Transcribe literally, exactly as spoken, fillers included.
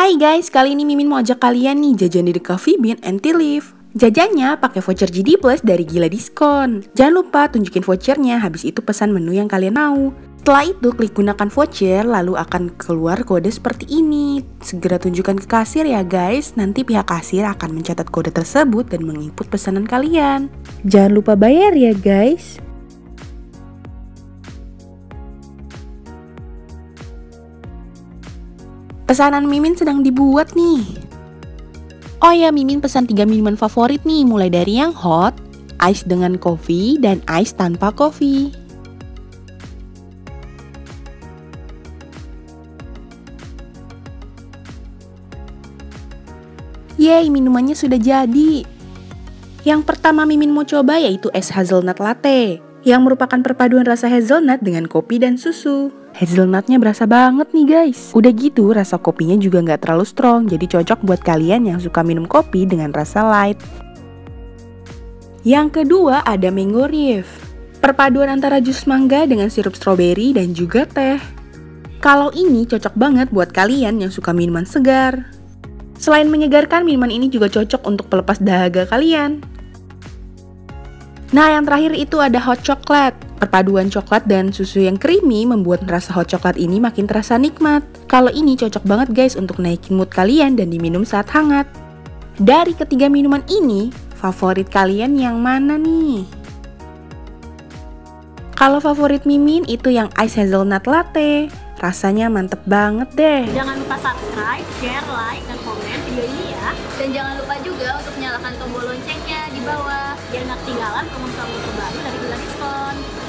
Hai guys, kali ini Mimin mau ajak kalian nih jajan di The Coffee Bean and Tea Leaf. Jajannya pakai voucher G D Plus dari Gila Diskon. Jangan lupa tunjukin vouchernya, habis itu pesan menu yang kalian mau. Setelah itu klik gunakan voucher, lalu akan keluar kode seperti ini. Segera tunjukkan ke kasir ya guys, nanti pihak kasir akan mencatat kode tersebut dan menginput pesanan kalian. Jangan lupa bayar ya guys. Pesanan Mimin sedang dibuat nih. Oh ya, Mimin pesan tiga minuman favorit nih, mulai dari yang hot, ice dengan kopi, dan ice tanpa kopi. Yeay, minumannya sudah jadi. Yang pertama Mimin mau coba yaitu es hazelnut latte, yang merupakan perpaduan rasa hazelnut dengan kopi dan susu. Hazelnutnya berasa banget nih guys. Udah gitu rasa kopinya juga nggak terlalu strong, jadi cocok buat kalian yang suka minum kopi dengan rasa light. Yang kedua ada mango reef, perpaduan antara jus mangga dengan sirup stroberi dan juga teh. Kalau ini cocok banget buat kalian yang suka minuman segar. Selain menyegarkan, minuman ini juga cocok untuk pelepas dahaga kalian. Nah, yang terakhir itu ada hot chocolate. Perpaduan coklat dan susu yang creamy membuat rasa hot chocolate ini makin terasa nikmat. Kalau ini cocok banget guys untuk naikin mood kalian dan diminum saat hangat. Dari ketiga minuman ini, favorit kalian yang mana nih? Kalau favorit Mimin itu yang ice hazelnut latte. Rasanya mantep banget deh. Jangan lupa subscribe, share, like, dan komen video ini ya. Dan jangan lupa juga untuk nyalakan tombol loncengnya di bawah biar nggak ketinggalan promo-promo terbaru dari Gila Diskon.